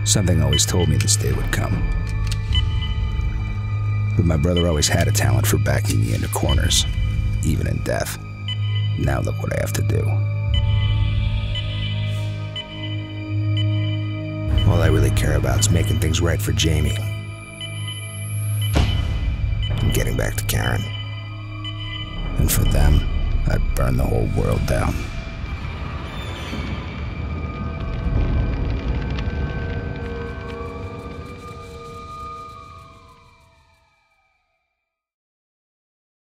Something always told me this day would come. But my brother always had a talent for backing me into corners, even in death. Now look what I have to do. All I really care about is making things right for Jamie. And getting back to Karen. And for them, I'd burn the whole world down.